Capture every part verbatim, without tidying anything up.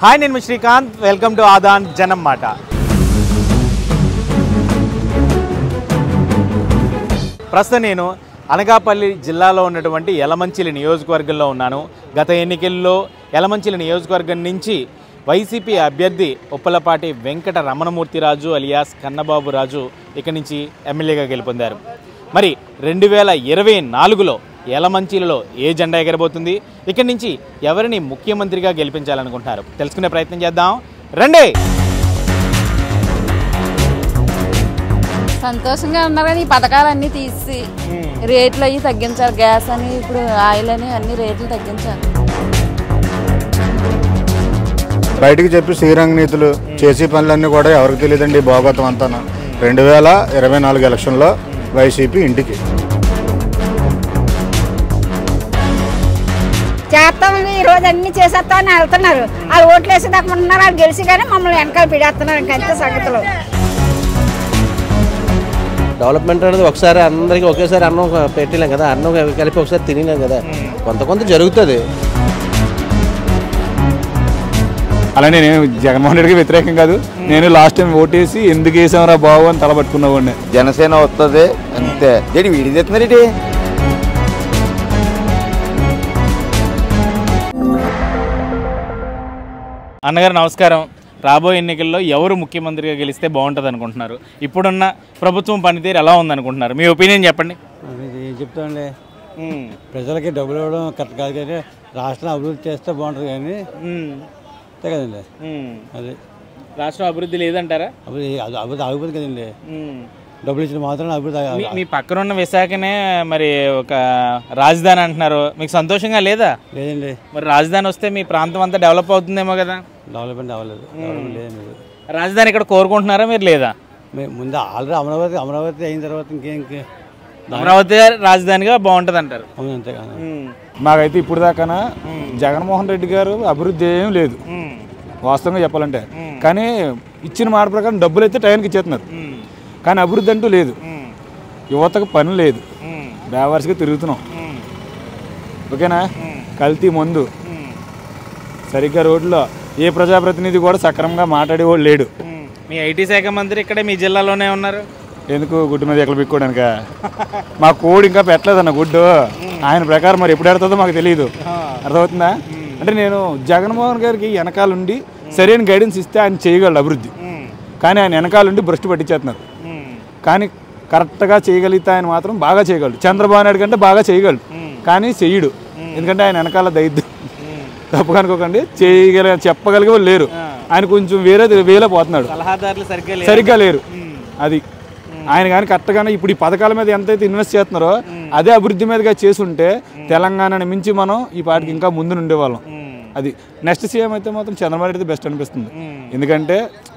Hi నేను Srikanth, welcome to Aadan జనం మాట. ప్రస్తుతం నేను అనకాపల్లి జిల్లాలో ఉన్నటువంటి యలమంచిలి నియోజకవర్గంలో ఉన్నాను. గత ఎన్నికల్లో యలమంచిలి నియోజకవర్గం నుంచి వైసీపీ అభ్యర్థి ఉప్పలపాటి వెంకట రమణమూర్తిరాజు అలియాస్ కన్నబాబు రాజు ఇక్కడి నుంచి ఎమ్మెల్యేగా గెలుపొందారు. మరి రెండు వేల ఇరవై నాలుగులో యలమంచిలిలో ఏ జెండా ఎగరబోతుంది, ఇక్కడి నుంచి ఎవరిని ముఖ్యమంత్రిగా గెలిపించాలనుకుంటున్నారు తెలుసుకునే ప్రయత్నం చేద్దాం రండి. సంతోషంగా ఉన్నారు కానీ ఈ పథకాలన్నీ తీసి రేట్లు అవి తగ్గించాలి. గ్యాస్ అని ఇప్పుడు ఆయిల్ అని అన్ని రేట్లు తగ్గించాలి. బయటికి చెప్పి శ్రీరంగ నీతులు చేసే పనులన్నీ కూడా ఎవరికి తెలియదండి. భాగవతం అంతా రెండు వేల ఇరవై నాలుగు ఎలక్షన్లో వైసీపీ ఇంటికి చేస్తామని ఈ రోజు అన్ని చేసేస్తామని వెళ్తున్నారు. వాళ్ళు ఓట్లు వేసి దాకా ఉన్నారు, వాళ్ళు గెలిచి కానీ మమ్మల్ని వెనకాల పిడేస్తున్నారు. ఇంకంతే సంగతులు. డెవలప్మెంట్ అనేది ఒకసారి అందరికీ ఒకేసారి అన్నం పెట్టలేం కదా, అన్నం కలిపి ఒకసారి తినలేం కదా, కొంత కొంత జరుగుతుంది. అలానే నేను జగన్మోహన్ రెడ్డికి వ్యతిరేకం కాదు. నేను లాస్ట్ టైం ఓటేసి ఎందుకు వేసామరా బాబు అని తలపట్టుకున్నావాడిని. జనసేన వస్తుంది అంతే. ఏంటి వీడి తెస్తున్నారేంటి? అన్నగారు నమస్కారం. రాబోయే ఎన్నికల్లో ఎవరు ముఖ్యమంత్రిగా గెలిస్తే బాగుంటుంది అనుకుంటున్నారు? ఇప్పుడున్న ప్రభుత్వం పనితీరు ఎలా ఉందనుకుంటున్నారు? మీ ఒపీనియన్ చెప్పండి. ఏం చెప్తాండి, ప్రజలకి డబ్బులు ఇవ్వడం కరెక్ట్ కాదు కానీ రాష్ట్రం అభివృద్ధి చేస్తే బాగుంటుంది కానీ అంతే కదండి. అది రాష్ట్రం అభివృద్ధి లేదంటారా? అభివృద్ధి అభివృద్ధి ఆగిపోతుంది కదండి. డబ్బులు ఇచ్చిన మాత్రం అభివృద్ధి. మీ పక్కన ఉన్న విశాఖనే మరి ఒక రాజధాని అంటున్నారు, మీకు సంతోషంగా లేదా? లేదండి. మరి రాజధాని వస్తే మీ ప్రాంతం అంతా డెవలప్ అవుతుందేమో కదా? డెవలప్మెంట్ అవ్వలేదు. లేదండి. రాజధాని ఇక్కడ కోరుకుంటున్నారా మీరు లేదా? ముందు ఆల్రెడీ అమరావతి అమరావతి అయిన తర్వాత ఇంకేం అమరావతి రాజధానిగా బాగుంటుంది అంటారు. అవును, అంతే కదా. మాకైతే ఇప్పుడు దాకా జగన్మోహన్ రెడ్డి గారు అభివృద్ధి ఏం లేదు వాస్తవంగా చెప్పాలంటే. కానీ ఇచ్చిన మాట ప్రకారం డబ్బులు అయితే టైంకి ఇచ్చేస్తున్నారు కానీ అభివృద్ధి అంటూ లేదు. యువతకు పని లేదు, బేవర్స్గా తిరుగుతున్నాం. ఓకేనా? కల్తీ మందు, సరిగ్గా రోడ్లో ఏ ప్రజాప్రతినిధి కూడా సక్రమంగా మాట్లాడేవాడు లేడు. మీ ఐటీ శాఖ మంత్రి ఇక్కడే మీ జిల్లాలోనే ఉన్నారు. ఎందుకు గుడ్డు మీద ఎక్కడ పిక్కోడానిక? మా కోడి ఇంకా పెట్టలేదన్న గుడ్డు. ఆయన ప్రకారం మరి ఎప్పుడు ఎడుతుందో మాకు తెలియదు. అర్థమవుతుందా? అంటే నేను జగన్మోహన్ గారికి వెనకాలండి సరైన గైడెన్స్ ఇస్తే ఆయన చేయగలడు అభివృద్ధి. కానీ ఆయన వెనకాలండి భ్రష్టు పట్టించేస్తున్నారు. కానీ కరెక్ట్గా చేయగలిగితే ఆయన మాత్రం బాగా చేయగలడు. చంద్రబాబు నాయుడు కంటే బాగా చేయగలడు కానీ చెయ్యడు. ఎందుకంటే ఆయన వెనకాల దైద్యం. తప్పు కనుకోకండి, చేయగల చెప్పగలిగే వాళ్ళు లేరు. ఆయన కొంచెం వేరే వేలే పోతున్నాడు, సరిగ్గా లేరు. అది ఆయన కానీ కరెక్ట్గానే ఇప్పుడు ఈ పథకాల మీద ఎంతైతే ఇన్వెస్ట్ చేస్తున్నారో అదే అభివృద్ధి మీదగా చేసుంటే తెలంగాణని మించి మనం ఈ పాటికి ఇంకా ముందు ఉండేవాళ్ళం. అది నెక్స్ట్ సీఎం అయితే మాత్రం చంద్రబాబు నాయుడు బెస్ట్ అనిపిస్తుంది. ఎందుకంటే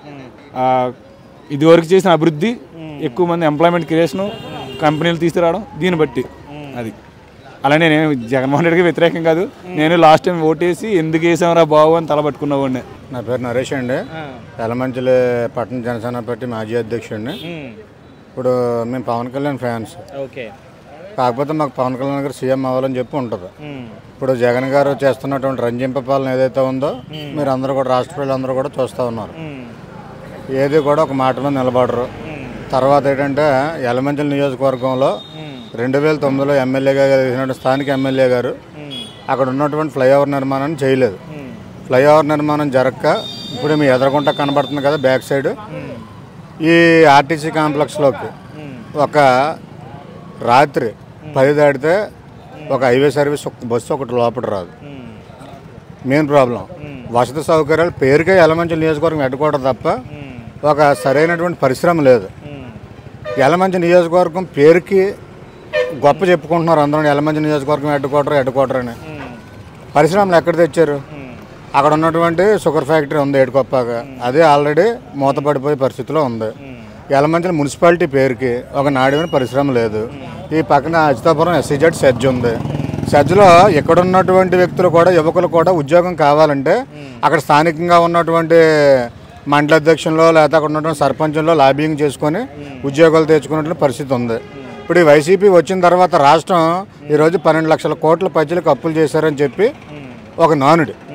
ఇది వరకు చేసిన అభివృద్ధి, ఎక్కువ మంది ఎంప్లాయ్మెంట్ క్రియేషను, కంపెనీలు తీసుకురావడం, దీన్ని బట్టి అది. అలానే నేను జగన్మోహన్ రెడ్డికి వ్యతిరేకం కాదు. నేను లాస్ట్ టైం ఓటేసి ఎందుకు వేసామరా బాబు అని తలపట్టుకున్నవాడిని. నా పేరు నరేష్ అండి, యలమంచిలి పట్టణ జనసేన పార్టీ మాజీ అధ్యక్షుడిని. ఇప్పుడు మేము పవన్ కళ్యాణ్ ఫ్యాన్స్. కాకపోతే మాకు పవన్ కళ్యాణ్ గారు సీఎం అవ్వాలని చెప్పి ఉంటుంది. ఇప్పుడు జగన్ గారు చేస్తున్నటువంటి రంజింప పాలన ఏదైతే ఉందో మీరు అందరూ కూడా, రాష్ట్ర ప్రజలందరూ కూడా చూస్తూ ఉన్నారు. ఏది కూడా ఒక మాట మీద నిలబడరు. తర్వాత ఏంటంటే యలమంచిలి నియోజకవర్గంలో రెండు వేల తొమ్మిదిలో ఎమ్మెల్యేగా గెలిచినటువంటి స్థానిక ఎమ్మెల్యే గారు అక్కడ ఉన్నటువంటి ఫ్లైఓవర్ నిర్మాణాన్ని చేయలేదు. ఫ్లైఓవర్ నిర్మాణం జరగక ఇప్పుడు మీ ఎదరగుంట కనబడుతుంది కదా బ్యాక్ సైడ్, ఈ ఆర్టీసీ కాంప్లెక్స్లోకి ఒక రాత్రి పది దాటితే ఒక హైవే సర్వీస్ బస్సు ఒకటి లోపల రాదు. మెయిన్ ప్రాబ్లం వసతి సౌకర్యాలు పేరుకే యలమంచిలి నియోజకవర్గం హెడ్క్వార్టర్ తప్ప ఒక సరైనటువంటి పరిశ్రమ లేదు. యలమంచిలి నియోజకవర్గం పేరుకి గొప్ప చెప్పుకుంటున్నారు అందరూ, యలమంచిలి నియోజకవర్గం హెడ్ క్వార్టర్ హెడ్ క్వార్టర్ అని. పరిశ్రమలు ఎక్కడ తెచ్చారు? అక్కడ ఉన్నటువంటి షుగర్ ఫ్యాక్టరీ ఉంది ఏడుకొప్పాగా, అదే ఆల్రెడీ మూతపడిపోయే పరిస్థితిలో ఉంది. యలమంచిలి మున్సిపాలిటీ పేరుకి ఒక నాడిన పరిశ్రమ లేదు. ఈ పక్కన అచితాపురం ఎస్సీజెడ్ సెజ్ ఉంది. సెజ్లో ఇక్కడ ఉన్నటువంటి వ్యక్తులు కూడా, యువకులు కూడా ఉద్యోగం కావాలంటే అక్కడ స్థానికంగా ఉన్నటువంటి మండల అధ్యక్షుల్లో లేకపోతే అక్కడ ఉన్నటువంటి సర్పంచుల్లో లాబింగ్ చేసుకొని ఉద్యోగాలు తెచ్చుకున్నటువంటి పరిస్థితి ఉంది. ఇప్పుడు ఈ వైసీపీ వచ్చిన తర్వాత రాష్ట్రం ఈరోజు పన్నెండు లక్షల కోట్ల ప్రజలకు అప్పులు చేశారని చెప్పి ఒక నానుడి.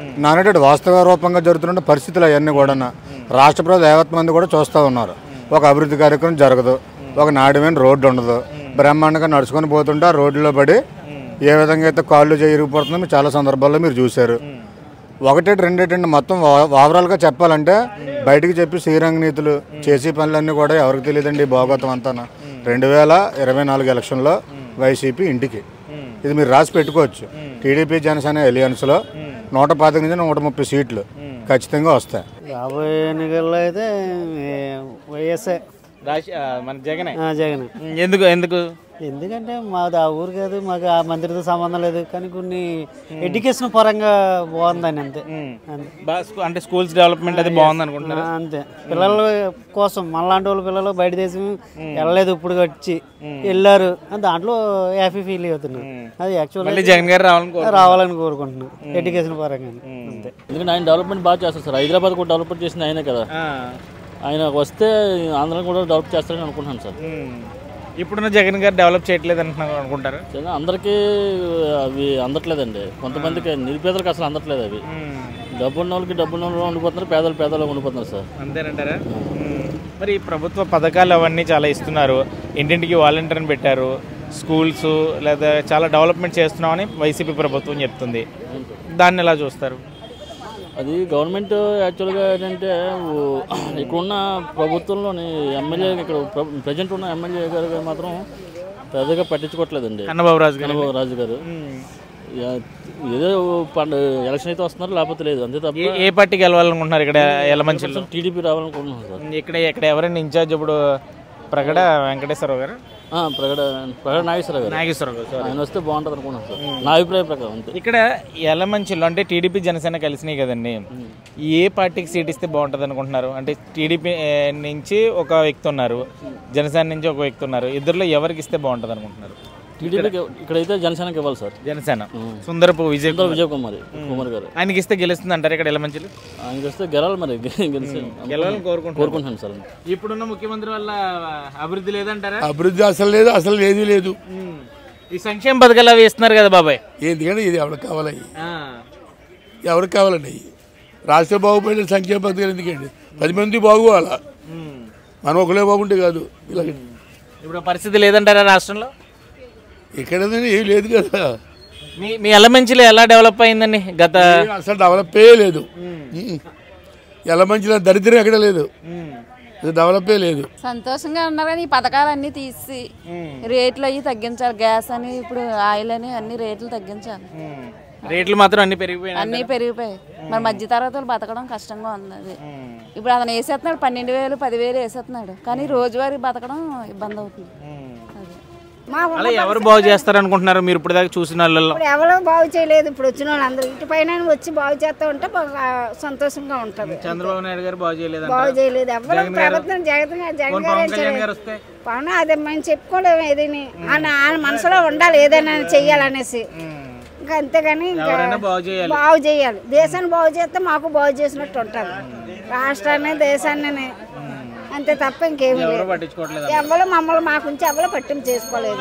నానేటట్టు వాస్తవ రూపంగా జరుగుతున్న పరిస్థితులు అవన్నీ కూడా రాష్ట్ర ప్రజలు యావత్ మంది కూడా చూస్తూ ఉన్నారు. ఒక అభివృద్ధి కార్యక్రమం జరగదు, ఒక నాడిమైన రోడ్డు ఉండదు, బ్రహ్మాండంగా నడుచుకొని పోతుంటే ఆ రోడ్డులో పడి ఏ విధంగా అయితే కాళ్ళు చేయిరిగిపోతుందో మీరు చాలా సందర్భాల్లో మీరు చూశారు. ఒకటేటి రెండేటండి మొత్తం ఓవరాల్గా చెప్పాలంటే బయటికి చెప్పి శ్రీరంగ నీతులు చేసే పనులన్నీ కూడా ఎవరికి తెలియదండి. భాగవతం అంతా రెండు వేల ఇరవై నాలుగు ఎలక్షన్లో వైసీపీ ఇంటికి ఇది మీరు రాసి పెట్టుకోవచ్చు. టీడీపీ జనసేన అలియన్స్లో నూట పాతిక నుంచి నూట ముప్పై సీట్లు ఖచ్చితంగా వస్తాయి. రాబోయే ఎన్నికల్లో అయితే వైఎస్ఏ మన జగన్ జగన్ ఎందుకు ఎందుకు ఎందుకంటే మాది ఆ ఊరు కాదు, మాకు ఆ మంత్రితో సంబంధం లేదు, కానీ కొన్ని ఎడ్యుకేషన్ పరంగా బాగుందని అంతే. అంటే స్కూల్స్ డెవలప్మెంట్ అది బాగుంది అనుకుంటున్నారు అంతే. పిల్లల కోసం మనలాంటి వాళ్ళ పిల్లలు బయట దేశం వెళ్ళలేదు, ఇప్పుడు వచ్చి వెళ్ళారు, దాంట్లో హ్యాపీ ఫీల్ అవుతున్నారు. అది యాక్చువల్లీ జగన్ గారు రావాలని రావాలని కోరుకుంటున్నాను ఎడ్యుకేషన్ పరంగా అంతే. ఎందుకంటే ఆయన డెవలప్మెంట్ బాగా చేస్తారు సార్. హైదరాబాద్ కూడా డెవలప్మెంట్ చేసింది ఆయనే కదా. ఆయన వస్తే ఆంధ్రాని కూడా డెవలప్ చేస్తారని అనుకుంటున్నాను సార్. ఇప్పుడున్న జగన్ గారు డెవలప్ చేయట్లేదు అంటున్నారు అనుకుంటారు. అందరికీ అవి అందట్లేదండి, కొంతమందికి నిరుపేదలకు అసలు అందట్లేదు. అవి డబ్బున్న వాళ్ళకి డబ్బున్న వాళ్ళు ఉండిపోతున్నారు, పేదలు పేదలు ఉండిపోతున్నారు సార్. అంతేనంటారా? మరి ప్రభుత్వ పథకాలు అవన్నీ చాలా ఇస్తున్నారు, ఇంటింటికి వాలంటీర్ని పెట్టారు, స్కూల్స్ లేదా చాలా డెవలప్మెంట్ చేస్తున్నామని వైసీపీ ప్రభుత్వం చెప్తుంది. దాన్ని ఎలా చూస్తారు? అది గవర్నమెంట్ యాక్చువల్గా ఏంటంటే ఇక్కడున్న ప్రభుత్వంలోని ఎమ్మెల్యే ఇక్కడ ప్రజెంట్ ఉన్న ఎమ్మెల్యే గారు మాత్రం పెద్దగా పట్టించుకోవట్లేదండి. కన్నబాబు రాజు కన్నబాబు రాజు గారు ఏదో పండు ఎలక్షన్ అయితే వస్తున్నారు, లేకపోతే లేదు అంతే తప్ప. ఏ పార్టీకి వెళ్ళాలనుకుంటున్నారు? ఇక్కడ ఎలమంచిలో టీడీపీ రావాలనుకుంటున్నారు సార్. ఇక్కడ ఇక్కడ ఎవరైనా ఇన్ఛార్జ్ ఇప్పుడు ప్రగడ వెంకటేశ్వరరావు గారు, ప్రగడ ప్రగడ నాగేశ్వరరావు గారు నాగేశ్వరరావు గారు ఆయన వస్తే బాగుంటుంది అనుకుంటున్నాను సార్, నా అభిప్రాయం ప్రకారం అంతే. ఇక్కడ ఎలమంచిలో అంటే టీడీపీ జనసేన కలిసినాయి కదండి, ఏ పార్టీకి సీట్ ఇస్తే బాగుంటుంది అనుకుంటున్నారు? అంటే టీడీపీ నుంచి ఒక వ్యక్తి ఉన్నారు, జనసేన నుంచి ఒక వ్యక్తి ఉన్నారు, ఇద్దరులో ఎవరికి ఇస్తే బాగుంటుంది అనుకుంటున్నారు? టీడీపీకి ఇక్కడైతే జనసేనకి ఇవ్వాలి సార్. జనసేన సుందరపు విజయ్ విజయ్ కుమార్ కుమార్ గారు ఆయనకి ఇస్తే గెలుస్తుంది అంటారు ఇక్కడ ఎలమంచిలో? ఆయనకి ఇస్తే గెలాలి, మరి గెలవాలని కోరుకుంటున్నాను కోరుకుంటున్నాను సార్. ఇప్పుడున్న ముఖ్యమంత్రి వల్ల అభివృద్ధి లేదంటారా? అభివృద్ధి అసలు లేదు, అసలు ఏది లేదు. ఈ సంక్షేమ పథకాలు అవి ఇస్తున్నారు కదా బాబాయ్, ఎందుకంటే ఇది ఎవరికి కావాలయ్యి, ఎవరికి కావాలండి? రాష్ట్రం బాగుపడిన సంక్షేమ పథకాలు ఎందుకండి? పది మంది బాగోవాలా, మనం ఒకలే బాగుంటే కాదు. ఇలా ఇప్పుడు పరిస్థితి లేదంటారా రాష్ట్రంలో? ఇక్కడ ఏం లేదు కదా. మీ మీ ఎలమంచిలో ఎలా డెవలప్ అయిందండి? గత అసలు డెవలపే లేదు. ఎలమంచిలో దరిద్రం ఎక్కడ లేదు, డెవలపే లేదు. సంతోషంగా ఉన్నారు కానీ ఈ పథకాలన్నీ తీసి రేట్లు అవి తగ్గించాలి. గ్యాస్ అని ఇప్పుడు ఆయిల్ అని అన్ని రేట్లు తగ్గించాలి. రేట్లు మాత్రం అన్ని పెరిగిపోయాయి, అన్ని పెరిగిపోయాయి. మరి మధ్య తరగతులు బతకడం కష్టంగా ఉంది. అది ఇప్పుడు అతను వేసేస్తున్నాడు, పన్నెండు వేలు పదివేలు వేసేస్తున్నాడు, కానీ రోజువారీ బతకడం ఇబ్బంది అవుతుంది. అలా ఎవరు బాగు చేస్తారు అనుకుంటున్నారు మీరు ఇప్పుడు దాకా చూసిన వాళ్ళలో? ఎవరు బాగు చేయలేదు, ఇప్పుడు వచ్చిన వాళ్ళు అందరూ ఇటు పైన వచ్చి బాగు చేస్తూ ఉంటే సంతోషంగా ఉంటుంది. చంద్రబాబు నాయుడు గారు బాగు చేయలేదు, బాగు చేయలేదు ఎవరు ప్రభుత్వం. జగన్ జగన్ గారు పవన్ అదే మేము చెప్పుకోలేము, ఏదైనా ఆయన మనసులో ఉండాలి ఏదైనా చెయ్యాలనేసి. ఇంకా అంతేగాని ఇంకా బాగు చేయాలి, దేశాన్ని బాగు చేస్తే మాకు బాగు చేసినట్టు ఉంటుంది, రాష్ట్రాన్ని దేశాన్ని అంతే తప్ప ఇంకేమీ లేదు. ఎవరు మమ్మల్ని మా గురించి ఎవరు పట్టింపు చేసుకోలేదు.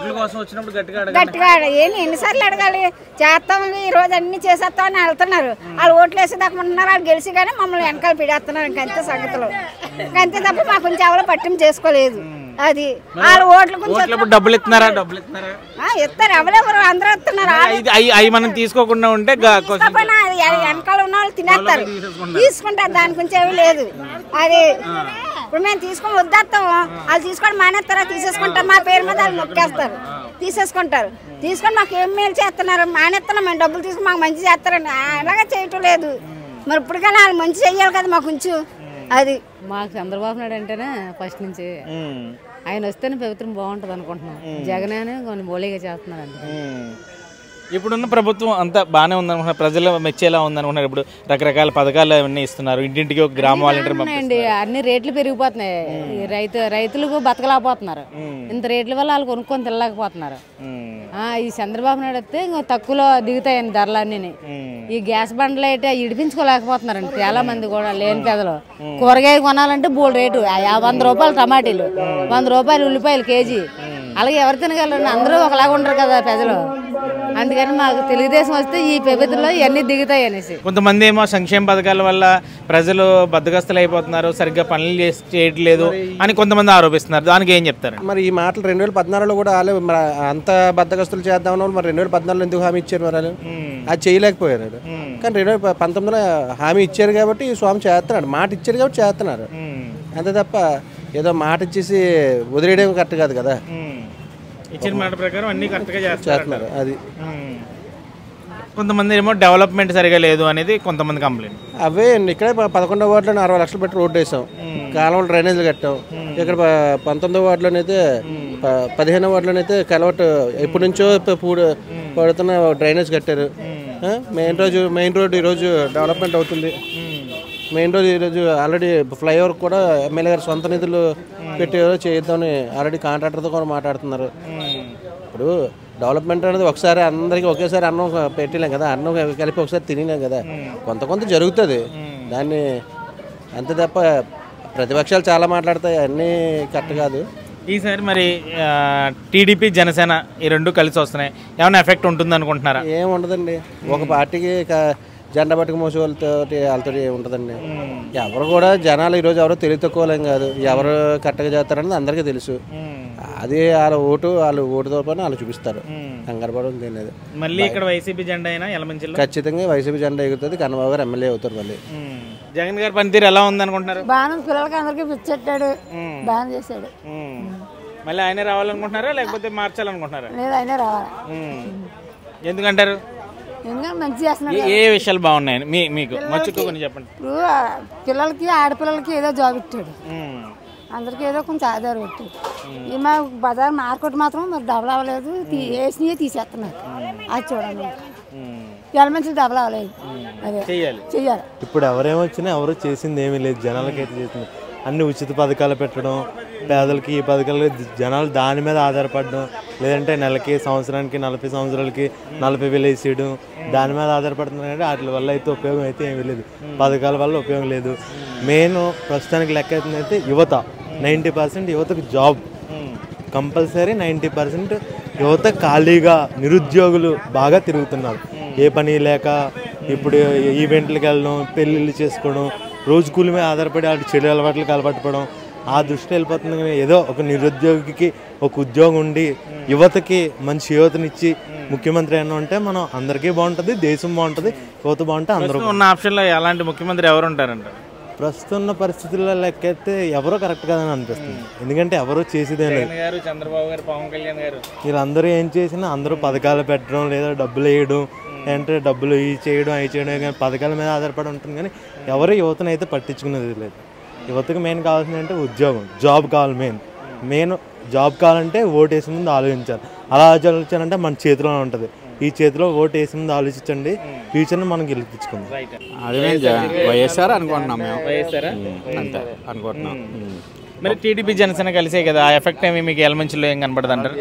గట్టిగా ఏంటి ఎన్నిసార్లు అడగాలి? చేస్తాం ఈ రోజు అన్ని చేసేస్తాం అని వెళ్తున్నారు, వాళ్ళు ఓట్లు వేసేదాకా ఉంటున్నారు, వాళ్ళు గెలిచి కానీ మమ్మల్ని వెనకాల పిడేస్తున్నారు. ఇంకంతే సంగతులు, ఇంకంతే తప్ప మా గురించి ఎవరు పట్టింపు చేసుకోలేదు. అది వాళ్ళ ఓట్ల గురించి డబ్బులు ఇస్తున్నారా? డబ్బులు ఇస్తున్నారా? ఇస్తారు, ఎవరెవరు అందరూ ఇస్తున్నారు. అవి మనం తీసుకోకుండా ఉంటే వెనకాల ఉన్న వాళ్ళు తినేస్తారు, తీసుకుంటారు, దాని గురించి ఏమీ లేదు. అది ఇప్పుడు మేము తీసుకొని వద్దేస్తాము, వాళ్ళు తీసుకొని మానేస్తారా? తీసేసుకుంటాం, మా పేరు మీద వాళ్ళు నొక్కేస్తారు, తీసేసుకుంటారు. తీసుకొని మాకు ఏం మేలు చేస్తున్నారు? మానేస్తున్నాం, మేము డబ్బులు తీసుకుని మాకు మంచి చేస్తారని అలాగే చేయటం లేదు. మరి ఇప్పటికైనా వాళ్ళు మంచి చెయ్యాలి కదా మాకు కొంచెం. అది మాకు చంద్రబాబు నాయుడు అంటేనే ఫస్ట్ నుంచి ఆయన వస్తేనే ప్రభుత్వం బాగుంటుంది అనుకుంటున్నాం. జగన్ అని కొన్ని బోలీగా చేస్తున్నారు అంతే. ఇప్పుడున్న ప్రభుత్వం అంతా బాగానే ఉందనుకున్నారు, ప్రజలు మెచ్చేలా ఉందనుకున్నారు. ఇప్పుడు రకరకాల పథకాలు అవన్నీ ఇస్తున్నారు, ఇంటింటికి ఒక గ్రామ వాలంటీర్ అండి. అన్ని రేట్లు పెరిగిపోతున్నాయి, రైతు రైతులకు బతకలేకపోతున్నారు. ఇంత రేట్ల వల్ల వాళ్ళు కొనుక్కొని తినలేకపోతున్నారు. ఈ చంద్రబాబు నాయుడు వస్తే ఇంకా తక్కువలో దిగుతాయండి ధరలన్నీ. ఈ గ్యాస్ బండ్లు అయితే ఇడిపించుకోలేకపోతున్నారండి చాలా మంది కూడా, లేని పేదలు. కూరగాయ కొనాలంటే బోల్ రేటు, వంద రూపాయలు టమాటీలు, వంద రూపాయలు ఉల్లిపాయలు కేజీ. అలాగే ఎవరు తినగలరు? అందరూ ఒకలాగా ఉండరు కదా ప్రజలు. అందుకని మాకు తెలుగుదేశం వస్తే ఈ ప్రభుత్వంలో ఇవన్నీ దిగుతాయి అనేసి. కొంతమంది ఏమో సంక్షేమ పథకాల వల్ల ప్రజలు బద్దగస్తులు అయిపోతున్నారు, సరిగ్గా పనులు చేసి చేయట్లేదు అని కొంతమంది ఆరోపిస్తున్నారు. దానికి ఏం చెప్తారు? మరి ఈ మాటలు రెండు వేల పద్నాలుగులో కూడా వాళ్ళు అంత బద్దగస్తులు చేద్దామన్న వాళ్ళు మరి రెండు వేల పద్నాలుగులో ఎందుకు హామీ ఇచ్చారు? మరి వాళ్ళు అది చేయలేకపోయారు. కానీ రెండు వేల పంతొమ్మిదిలో హామీ ఇచ్చారు కాబట్టి స్వామి చేస్తున్నాడు, మాట ఇచ్చారు కాబట్టి చేస్తున్నారు. అంతే తప్ప ఏదో మాట ఇచ్చేసి వదిలేయడం కరెక్ట్ కాదు కదా. ఇచ్చిన మాట ప్రకారం అన్ని కరెక్ట్గా చేస్తున్నారు. అది కొంతమంది ఏమో డెవలప్మెంట్ సరిగా లేదు అనేది కొంతమంది కంప్లైంట్. అవే ఇక్కడే పదకొండవ వార్డులో అరవై లక్షలు పెట్టి రోడ్డు వేసాం, కాలువలు డ్రైనేజ్లు కట్టాం. ఇక్కడ పంతొమ్మిదవ వార్డులోనైతే పదిహేనవ వార్డులోనైతే కలవట్ ఎప్పటి నుంచో పూడు పడుతున్న డ్రైనేజ్ కట్టారు. మెయిన్ రోజు మెయిన్ రోడ్డు ఈరోజు డెవలప్మెంట్ అవుతుంది. మెయిన్ రోడ్ ఈరోజు ఆల్రెడీ ఫ్లైఓవర్ కూడా ఎమ్మెల్యే గారు సొంత నిధులు పెట్టి చేద్దామని ఆల్రెడీ కాంట్రాక్టర్తో కూడా మాట్లాడుతున్నారు. ఇప్పుడు డెవలప్మెంట్ అనేది ఒకసారి అందరికీ ఒకేసారి అన్నం పెట్టలేం కదా, అన్నం కలిపి ఒకసారి తినలేం కదా. కొంత కొంత జరుగుతుంది దాన్ని, అంతే తప్ప ప్రతిపక్షాలు చాలా మాట్లాడతాయి, అన్నీ కరెక్ట్ కాదు. ఈసారి మరి టీడీపీ జనసేన ఈ రెండు కలిసి వస్తున్నాయి, ఏమైనా ఎఫెక్ట్ ఉంటుంది అనుకుంటున్నారా? ఏం ఉండదండి, ఒక పార్టీకి జెండా పట్టుకు మోసే వాళ్ళతో వాళ్ళతో ఉంటుందండి. ఎవరు కూడా జనాలు ఈరోజు ఎవరో తెలివి తక్కువలేం కాదు, ఎవరు కరెక్ట్గా చేస్తారనేది అందరికీ తెలుసు. అది వాళ్ళ ఓటు వాళ్ళు ఓటుతో పని వాళ్ళు చూపిస్తారు, కంగారు పడడం తెలియదు. మళ్ళీ ఇక్కడ వైసీపీ జెండా అయినా ఎలమంచిలో ఖచ్చితంగా వైసీపీ జెండా ఎగురుతుంది, కన్నబాబు గారు ఎమ్మెల్యే అవుతారు. మళ్ళీ జగన్ గారి పనితీరు ఎలా ఉంది అనుకుంటున్నారు? బాగా పిల్లలకి అందరికీ పిచ్చెట్టాడు, బాగా చేశాడు. మళ్ళీ ఆయనే రావాలనుకుంటున్నారా లేకపోతే మార్చాలనుకుంటున్నారా? లేదు, ఆయనే రావాలి. ఎందుకంటారు? ఎందుకంటే మంచి చేస్తున్నాడు. ఏ విషయాలు బాగున్నాయని మీ మీకు మర్చిపోకొని చెప్పండి. ఇప్పుడు పిల్లలకి ఆడపిల్లలకి ఏదో జాబ్ ఇచ్చాడు, అందరికి ఏదో కొంచెం ఆధారం పెట్టాడు. ఈ మా బజార్ మార్కెట్ మాత్రం మరి డబల్ అవ్వలేదు, వేసినవి తీసేస్తున్నారు. అది చూడండి, ఎలమంచి డబల్ అవ్వలేదు, అదే చెయ్యాలి. ఇప్పుడు ఎవరేమొచ్చినా ఎవరు చేసింది ఏమీ లేదు, జనాలకైతే చేసింది అన్ని ఉచిత పథకాలు పెట్టడం, పేదలకి ఈ పథకాలు జనాలు దాని మీద ఆధారపడడం, లేదంటే నెలకి సంవత్సరానికి నలభై సంవత్సరాలకి నలభై వేలు వేసేయడం, దాని మీద ఆధారపడుతున్నారు. కానీ వాటి వల్ల అయితే ఉపయోగం అయితే ఏమీ లేదు, పథకాల వల్ల ఉపయోగం లేదు. మెయిన్ ప్రస్తుతానికి లెక్క అవుతుంది అయితే యువత, నైంటీ పర్సెంట్ యువతకు జాబ్ కంపల్సరీ. నైంటీ పర్సెంట్ యువత ఖాళీగా నిరుద్యోగులు బాగా తిరుగుతున్నారు, ఏ పని లేక ఇప్పుడు ఈవెంట్లకు వెళ్ళడం, పెళ్ళిళ్ళు చేసుకోవడం, రోజు కూలి మీద ఆధారపడి వాటి చెడు అలవాట్లకు అలవాటుపడడం, ఆ దృష్టి వెళ్ళిపోతుంది. కానీ ఏదో ఒక నిరుద్యోగికి ఒక ఉద్యోగం ఉండి యువతకి మంచి యువతనిచ్చి ముఖ్యమంత్రి అయినా ఉంటే మనం అందరికీ బాగుంటుంది, దేశం బాగుంటుంది, యువత బాగుంటే అందరూ. ఉన్న ఆప్షన్లో ఎలాంటి ముఖ్యమంత్రి ఎవరు ఉంటారంట? ప్రస్తుతం ఉన్న పరిస్థితుల్లో లెక్కైతే ఎవరో కరెక్ట్ కాదని అనిపిస్తుంది, ఎందుకంటే ఎవరో చేసేదే లేదు. చంద్రబాబు గారు, పవన్ కళ్యాణ్ గారు వీళ్ళందరూ ఏం చేసినా అందరూ పథకాలు పెట్టడం లేదా డబ్బులు వేయడం, అంటే డబ్బులు ఇవి చేయడం అవి చేయడం, కానీ పథకాల మీద ఆధారపడి ఉంటుంది. కానీ ఎవరు యువతను అయితే పట్టించుకునేది లేదు. యువతకు మెయిన్ కావాల్సింది అంటే ఉద్యోగం, జాబ్ కావాలి. మెయిన్ మెయిన్ జాబ్ కావాలంటే ఓటు వేసే ముందు ఆలోచించాలి. అలా ఆలోచించాలంటే మన చేతిలో ఉంటుంది, ఈ చేతిలో ఓటు వేసే ముందు ఆలోచించండి, ఫ్యూచర్ని మనం గెలిపించుకుందాం. అది మేము వైఎస్ఆర్ అనుకుంటున్నాం, మేము వైఎస్ఆర్ అంతే అనుకుంటున్నాం. మరి టీడీపీ జనసేన కలిసే కదా, ఆ ఎఫెక్ట్ ఏమి మీకు ఎలమంచిలో ఏం కనపడదు అంటారు?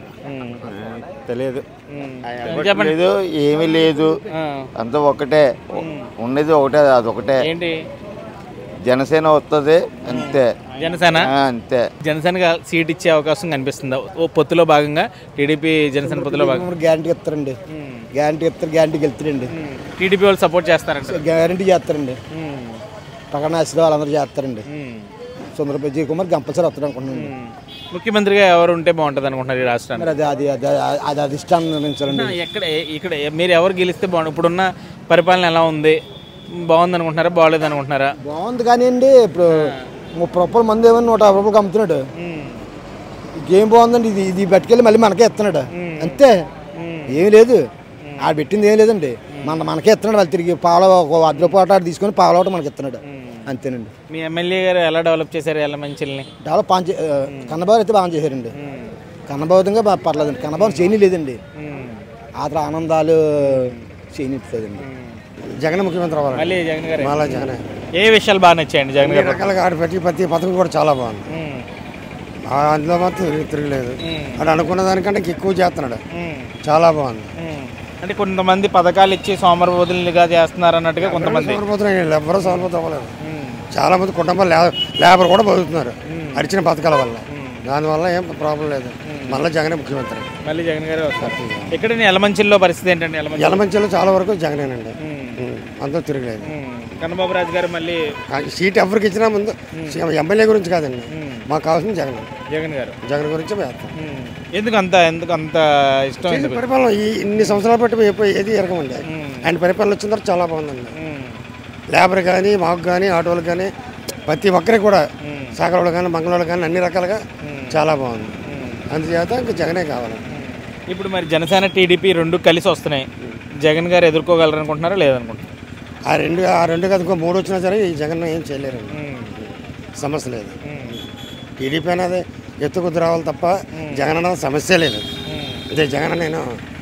తెలియదు, లేదు, ఏమీ లేదు, అంత ఒకటే ఉన్నది, ఒకటే అదొకటే. ఏంటి? జనసేన వస్తుంది అంతే. జనసేన అంతే. జనసేన సీట్ ఇచ్చే అవకాశం కనిపిస్తుందా ఓ పొత్తులో భాగంగా? టీడీపీ జనసేన పొత్తులో భాగంగా గ్యారంటీ ఇస్తారండి, గ్యారంటీ ఇస్తారు, గ్యారంటీ గెలుతారండి. టీడీపీ వాళ్ళు సపోర్ట్ చేస్తారండి, గ్యారంటీ చేస్తారండి. పక్కనాశిలో వాళ్ళందరూ చేస్తారండి. చంద్రబాబు జీ కుమార్ కంపల్సరీ వస్తారు అనుకుంటున్నాను. ముఖ్యమంత్రిగా ఎవరు ఉంటే బాగుంటుంది అనుకుంటున్నారు ఈ రాష్ట్రానికి? అది అది అది అధిష్టానం నిర్ణయించాలండి. ఎక్కడ ఇక్కడ మీరు ఎవరు గెలిస్తే బాగుంది? ఇప్పుడున్న పరిపాలన ఎలా ఉంది? బాగుంది అనుకుంటున్నారా, బాగోలేదు అనుకుంటున్నారా? బాగుంది కానీ అండి, ఇప్పుడు ముప్పై రూపాయల మంది ఏమన్నా నూట యాభై రూపాయలకి అమ్ముతున్నాడు. ఏం బాగుందండి, ఇది ఇది పట్టుకెళ్ళి మళ్ళీ మనకే ఇస్తున్నాడు అంతే, ఏమి లేదు. ఆడ పెట్టింది ఏం లేదండి, మన మనకే ఇస్తున్నాడు. వాళ్ళు తిరిగి పాల అర్ధ రూపాయలు ఆడ తీసుకొని పాలవటం మనకి ఇస్తున్నాడు అంతేనండి. మీ ఎమ్మెల్యే గారు ఎలా డెవలప్ చేశారు ఎలమంచిల్ని? డెవలప్ బాగా కన్నబాబు అయితే బాగా చేశారండి, కన్నబాబుగా బాగా పర్లేదండి. కన్నబాబు చేయని లేదండి, ఆ ఆనందాలు చేయనిట్లేదండి. జగన్ ముఖ్యమంత్రి అవ్వాలి. మళ్ళీ జగన్ గారు? మళ్ళీ జగన్. ఏ విషయాలు బాగా నచ్చాయండి జగన్ గారు? రకాలుగా ఆడ ప్రతి ప్రతి పథకం కూడా చాలా బాగుంది, అందులో మాత్రం తిరగలేదు. అది అనుకున్న దానికంటే ఎక్కువ చేస్తున్నాడు, చాలా బాగుంది. అంటే కొంతమంది పథకాలు ఇచ్చి సోమరబోధులుగా చేస్తున్నారు అన్నట్టుగా కొంతమంది. ఎవరో సోమరబోధులు అవ్వలేదు, చాలా మంది కుటుంబాలు లేబర్ కూడా బతుకుతున్నారు అడిచిన పథకాల వల్ల. దానివల్ల ఏం ప్రాబ్లం లేదు, మళ్ళీ జగనే ముఖ్యమంత్రి. మళ్ళీ జగన్ గారే వస్తారు. ఇక్కడ ఎలమంచిల్లో పరిస్థితి ఏంటండి? ఎలమంచి ఎలమంచిలో చాలా వరకు జగనేనండి, అంతా తిరగలేదు. కన్నబాబు రాజు గారు మళ్ళీ సీట్ ఎవరికి ఇచ్చినా ముందు ఎమ్మెల్యే గురించి కాదండి, మాకు కావాల్సింది జగన్. జగన్ గారు జగన్ గురించి వేస్తాం. ఎందుకు అంత ఎందుకు అంత ఇష్టం? ఎందుకు పరిపాలన ఈ ఇన్ని సంవత్సరాలు బట్టి ఎప్పుడు ఏది ఎరగమండి. ఆయన పరిపాలన వచ్చిన తర్వాత చాలా బాగుందండి. లేబర్ కానీ మాకు కానీ ఆటోలకు కానీ ప్రతి ఒక్కరికి కూడా సాగరోళ్ళు కానీ మంగళవాళ్ళు కానీ అన్ని రకాలుగా చాలా బాగుంది. అందుచేత ఇంకా జగనే కావాలి. ఇప్పుడు మరి జనసేన టీడీపీ రెండు కలిసి వస్తున్నాయి, జగన్ గారు ఎదుర్కోగలరు అనుకుంటున్నారా లేదనుకుంటున్నారు? ఆ రెండు ఆ రెండు కాదు ఇంకో మూడు వచ్చినా సరే ఈ జగన్ ఏం చేయలేరండి, సమస్య లేదు. టీడీపీ అనేది ఎత్తుకుద్దు రావాలి తప్ప జగన్ అనేది సమస్య లేదు. అదే జగన్ నేను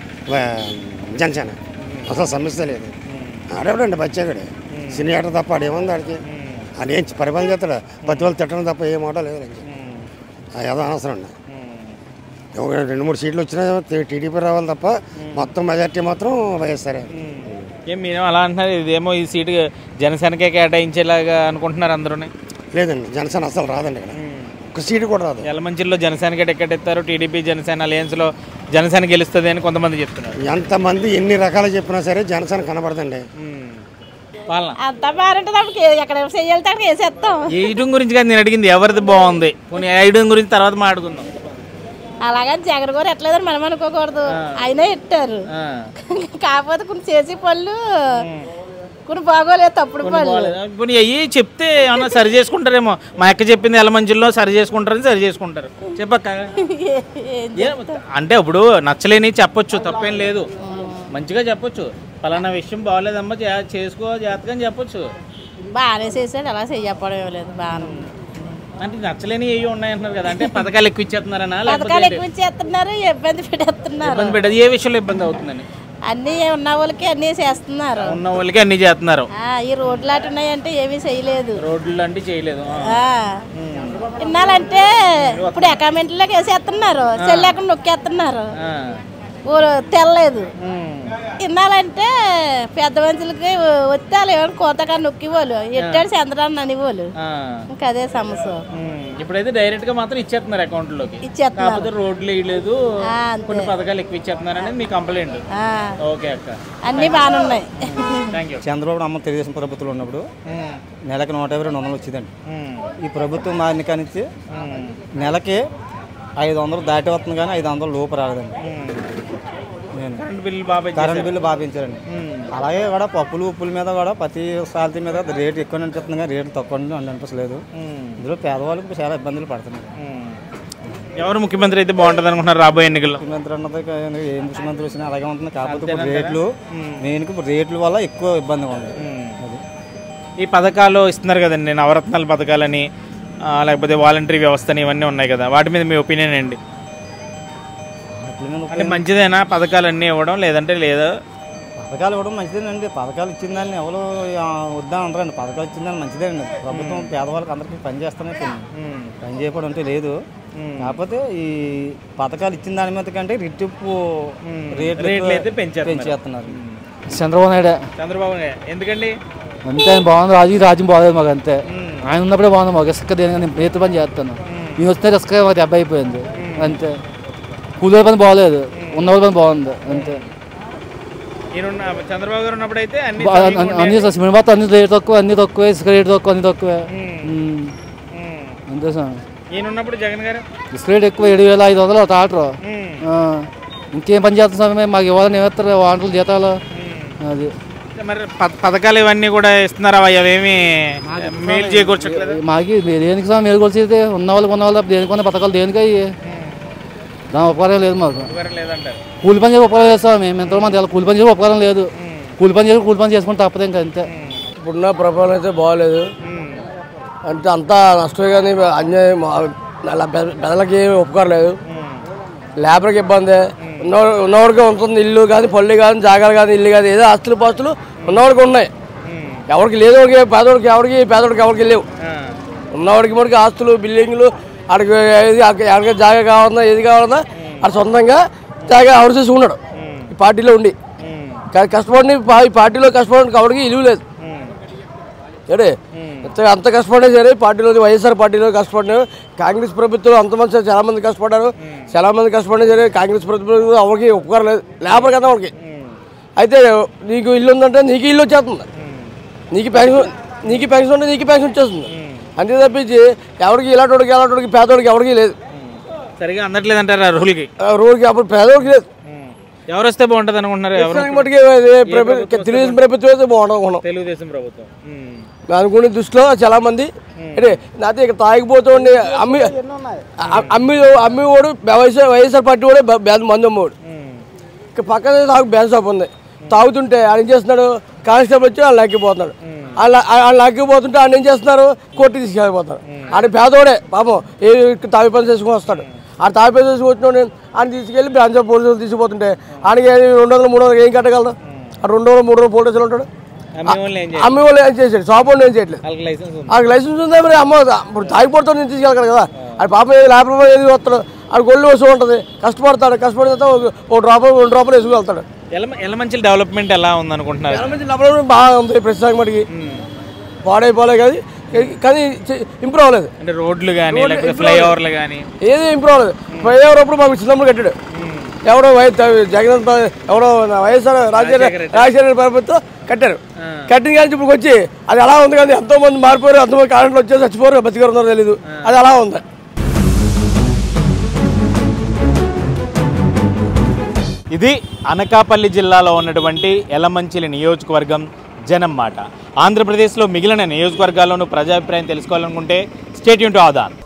జనసేన అసలు సమస్య లేదు. ఆడేవాడండి బచ్చాగడే సినీ ఆట తప్ప ఆడేముంది ఆడికి, అది ఏం పరిపాలన చేస్తాడు, ప్రతి వాళ్ళు తిట్టడం తప్ప ఏ మాట లేదు. ఏదో అనవసరం అండి. ఒక రెండు మూడు సీట్లు వచ్చినా టీడీపీ రావాలి తప్ప మొత్తం మెజార్టీ మాత్రం వైఎస్ఆర్. ఏం మీరు అలా అంటున్నారు? ఇదేమో ఈ సీటు జనసేనకే కేటాయించేలాగా అనుకుంటున్నారు అందరూ? లేదండి, జనసేన అసలు రాదండి, ఇక్కడ ఒక సీటు కూడా రాదు. ఎలమంచిలో జనసేనకే టికెట్ ఇస్తారు, టీడీపీ జనసేన అలయన్స్లో జనసేన గెలుస్తుంది అని కొంతమంది చెప్తున్నారు. ఎంతమంది ఎన్ని రకాలు చెప్పినా సరే జనసేన కనబడదండి. అంత బాగుంటుంది, ఎక్కడ చెయ్యాలి వేసేస్తాం. వేయడం గురించి కాదు నేను అడిగింది, ఎవరిది బాగుంది కొన్ని వేయడం గురించి తర్వాత మాట్లాడుకుందాం. అలాగని జగన్ గారు ఎట్లేదని మనం అనుకోకూడదు, అయినా ఇట్టారు. కాకపోతే కొన్ని చేసి పళ్ళు కొన్ని బాగోలేదు, తప్పుడు పళ్ళు. కొన్ని అయ్యి చెప్తే ఏమన్నా సరి చేసుకుంటారేమో, మా అక్క చెప్పింది ఎలమంచిలో సరి చేసుకుంటారని సరి చేసుకుంటారు. చెప్పక్క అంటే ఇప్పుడు నచ్చలేని చెప్పొచ్చు, తప్పేం లేదు, మంచిగా చెప్పొచ్చు. పలానా విషయం బాగోలేదమ్మా చేసుకో జాగ్రత్తగా అని చెప్పొచ్చు. బాగానే చేసాడు, అలా చెయ్యపడం లేదు, బాగానే ఉంది. అంటే నచ్చలేని ఏవి ఉన్నాయంటున్నారు కదా, అంటే పథకాలు ఎక్కువ ఇచ్చేస్తున్నారనా? పథకాలు ఎక్కువ ఇచ్చేస్తున్నారు, ఇబ్బంది పెట్టేస్తున్నారు. ఇబ్బంది పెట్టదు ఏ విషయంలో ఇబ్బంది అవుతుందని? అన్ని ఉన్న వాళ్ళకి అన్ని చేస్తున్నారు, ఉన్న వాళ్ళకి అన్ని చేస్తున్నారు. ఈ రోడ్లు అటు ఉన్నాయంటే ఏమీ చేయలేదు, రోడ్లు అంటే చేయలేదు. ఇన్నాళ్ళంటే ఇప్పుడు అకామెంట్లోకి వేసేస్తున్నారు, చెల్లేకుండా నొక్కేస్తున్నారు, ఊరు తెల్లలేదు. ఇన్నాళ్ళంటే పెద్ద మనుషులకి వస్తే వాళ్ళు ఏమైనా కోతగా నొక్కివాళ్ళు, ఎట్టాడు చంద్రాన్ని అనివాళ్ళు. ఇంకా అదే సమస్య. ఇప్పుడైతే డైరెక్ట్ గా మాత్రం ఇచ్చేస్తున్నారు అకౌంట్ లోకి, కాకపోతే రోడ్లు వేయలేదు, కొన్ని పథకాలు ఎక్కువ ఇచ్చేస్తున్నారు అనేది మీ కంప్లైంట్. ఓకే అక్క, అన్ని బాగానే ఉన్నాయి. చంద్రబాబు అమ్మ తెలుగుదేశం ప్రభుత్వంలో ఉన్నప్పుడు నెలకి నూట యాభై రెండు వందలు వచ్చిందండి. ఈ ప్రభుత్వం మారిన కానిచ్చి నెలకి ఐదు వందలు దాటి వస్తుంది కానీ ఐదు వందలు లోపు రాలేదండి. కరెంట్ బిల్లు బాగా కరెంట్ బిల్లు బాగా పెంచారండి. అలాగే కూడా పప్పులు ఉప్పుల మీద కూడా ప్రతి సాల్తీ మీద రేటు ఎక్కువ అనిపిస్తుంది కానీ రేటు తక్కువ అనిపించలేదు. ఇందులో పేదవాళ్ళకి చాలా ఇబ్బందులు పడుతున్నారు. ఎవరు ముఖ్యమంత్రి అయితే బాగుంటుంది అనుకుంటున్నారు రాబోయే ఎన్నికల్లో? ముఖ్యమంత్రి అన్నది ఏ ముఖ్యమంత్రి వచ్చినా అలాగే ఉంటుంది, కాకపోతే ఇప్పుడు రేట్లు మెయిన్ ఇప్పుడు రేట్ల వల్ల ఎక్కువ ఇబ్బంది ఉంది. ఈ పథకాలు ఇస్తున్నారు కదండి, నవరత్నాల పథకాలని లేకపోతే వాలంటరీ వ్యవస్థని ఇవన్నీ ఉన్నాయి కదా, వాటి మీద మీ ఒపీనియన్ ఏంటి? అంటే మంచిదేనా పథకాలు అన్నీ ఇవ్వడం, లేదంటే లేదా? పథకాలు ఇవ్వడం మంచిదేనండి. పథకాలు ఇచ్చిన దాన్ని ఎవరు వద్దా అంటారండి. పథకాలు ఇచ్చిన దాన్ని మంచిదేనండి. ప్రభుత్వం పేదవాళ్ళకి అందరికీ పని చేస్తానే పని చేయకపోవడం అంటే లేదు. కాకపోతే ఈ పథకాలు ఇచ్చిన దాని మీద కంటే రెట్టింపు రేట్లు అయితే పెంచేస్తున్నారు. చంద్రబాబు నాయుడు. చంద్రబాబు నాయుడు ఎందుకండి? అంతే బాగుంది, రాజు రాజ్యం బాగలేదు మాకు. అంతే ఆయన ఉన్నప్పుడే బాగుంది మాకు. ఇసుక దేని నేత పని చేస్తాను, నేను వస్తే ఇసుక మాకు దెబ్బ అయిపోయింది. అంతే కూలీల పని బాగలేదు, ఉన్నవాళ్ళ పని బాగుంది. అంతే చంద్రబాబు గారు ఉన్నప్పుడు అయితే అన్ని సిమెంట్ మొత్తం అన్ని రేటు తక్కువ, అన్ని తక్కువే, ఇసుక రేటు తక్కువ, అన్ని తక్కువే. అంతే సార్. ఈయనున్నప్పుడు జగన్ గారు ఇసుక రేటు ఎక్కువ, ఏడు వేల ఐదు వందలు టాటర్. ఇంకేం పని చేస్తున్న సమయం మాకు ఇవ్వాలని ఏమేస్తారు వాంటలు జీతాలు. అది మరి పథకాలు ఇవన్నీ కూడా ఇస్తున్నారా? అవేమి మేలు చేకూర్చట్లేదు మాకు. దేనికి సార్ మేలు కూర్చేది? ఉన్న వాళ్ళకి ఉన్న వాళ్ళు దేనికి ఉన్న పథకాలు దేనికి అయ్యి దాని ఉపకారం లేదు మాకు. కూలి పని చేసి ఉపకారం లేదు సార్. మేము ఎంతో మంది కూలి పని చేసి ఉపకారం లేదు. కూలి పని చేసి కూలి పని చేసుకుంటే తప్పదు ఇంకా. అంతే ఇప్పుడున్న ప్రభావం అయితే బాగోలేదు, అంటే అంతా నష్టమే కానీ అన్యాయం. పెద్దలకి ఏమి ఉపకారం లేదు, లేబర్కి ఇబ్బంది. ఉన్న ఉన్నవాడికి ఉంటుంది ఇల్లు కానీ పళ్ళు కానీ జాగాలు కానీ ఇల్లు కానీ ఏదో ఆస్తులు పాస్తులు ఉన్నవాడికి ఉన్నాయి. ఎవరికి లేదు పేదవాడికి, ఎవరికి పేదవాడికి ఎవరికి లేవు. ఉన్నవాడికి మనకి ఆస్తులు బిల్డింగ్లు అక్కడికి ఏది ఎక్కడికి జాగా కావాలన్నా ఏది కావాలన్నా అక్కడ సొంతంగా జాగా ఆవిడ చేసుకున్నాడు ఈ పార్టీలో ఉండి. కానీ కష్టపడిని ఈ పార్టీలో కష్టపడిన ఎవరికి ఇల్లు లేదు. ఏడే ఎంత అంత కష్టపడినా సరే పార్టీలో వైఎస్ఆర్ పార్టీలో కష్టపడినా కాంగ్రెస్ ప్రభుత్వం అంతమంది చాలా మంది కష్టపడ్డారు, చాలా మంది కష్టపడినా సరే కాంగ్రెస్ ప్రభుత్వం ఎవరికి ఉపకారం లేదు, లేబర్ కదా వాళ్ళకి. అయితే నీకు ఇల్లు ఉందంటే నీకు ఇల్లు వచ్చేస్తుంది, నీకు పెన్షన్ నీకు పెన్షన్ ఉంటే నీకు పెన్షన్ వచ్చేస్తుంది. అంతే తప్పించి ఎవరికి ఇలాంటి ఇలాంటి పేదోడికి ఎవరికి లేదు. సరిగా అందట్లేదు అంటారా రోడ్లకి? రోడ్కి అప్పుడు పేదోడికి లేదు. ఎవరు వస్తే బాగుంటుంది అనుకుంటున్నారు? తెలుగుదేశం ప్రభుత్వం అయితే బాగుంటుంది. తెలుగుదేశం ప్రభుత్వం అనుకునే దృష్టిలో చాలా మంది అంటే నాతో ఇక్కడ తాగిపోతుండే అమ్మి అమ్మి అమ్మి వాడు వైఎస్ఆర్ వైఎస్ఆర్ పార్టీ కూడా మందు అమ్మవాడు. ఇక పక్కన తాగు బ్యాన్ షాప్ ఉంది, తాగుతుంటే ఆయన ఏం చేస్తున్నాడు, కానిస్టేబుల్ వచ్చి వాళ్ళు లాక్కిపోతున్నాడు. వాళ్ళు లాక్కిపోతుంటే ఆయన ఏం చేస్తున్నారు, కోర్టు తీసుకెళ్ళిపోతారు. ఆయన పేదోడే పాపం ఏ తాగి పని చేసుకుని వస్తాడు. ఆ తాగి పని చేసుకుని వచ్చిన ఆయన తీసుకెళ్ళి బ్రాంచ్ పోలీసులు తీసుకుపోతుంటే ఆయనకి రెండు వందలు మూడు వందలు ఏం కట్టగలరు? ఆ రెండు వందలు మూడు వందలు పోలీసులు ఉంటాడు. అమ్మే వాళ్ళు ఏం చేసాడు, షాప్ వాళ్ళు ఏం చేయట్లేదు. వాళ్ళకి లైసెన్స్ ఉందా మరి? అమ్మ ఇప్పుడు తాగిపోతాడు నేను తీసుకెళ్ళగలరు కదా. అది పాపం ఏది లేకపోతే ఏది వస్తాడు, అది గొల్లు వస్తూ ఉంటుంది, కష్టపడతాడు, కష్టపడితే ఒక డ్రాప్ రెండు డ్రాపులు వేసుకెళ్తాడు. ఎలమంచిలి డెవలప్మెంట్ ఎలా ఉంది అనుకుంటున్నారు? ఎలమంచిలి డెవలప్మెంట్ బాగా ఉంది ప్రస్తుతానికి మటుకి, పాడైపోలే కానీ కానీ ఇంప్రూవ్ అవ్వలేదు. అంటే రోడ్లు కానీ ఫ్లైఓవర్లు కానీ ఏది ఇంప్రూవ్ అవ్వలేదు. ఫ్లైఓవర్ అప్పుడు మాకు చిన్నప్పుడు కట్టాడు ఎవడో వై జగన్ ఎవడో వైఎస్ఆర్ రాజశేఖర రాజశేఖర ప్రభుత్వం కట్టారు. కట్టిన కానీ ఇప్పుడు వచ్చి అది అలా ఉంది కానీ ఎంతో మంది మారిపోయారు, ఎంతోమంది కరెంట్లు వచ్చేసి చచ్చిపోరు, బతికారు ఉన్నారో తెలీదు, అది అలా ఉంది. ఇది అనకాపల్లి జిల్లాలో ఉన్నటువంటి యలమంచిలి నియోజకవర్గం జనం మాట. ఆంధ్రప్రదేశ్లో మిగిలిన నియోజకవర్గాల్లోనూ ప్రజాభిప్రాయం తెలుసుకోవాలనుకుంటే స్టే ట్యూన్ టు ఆదాన్.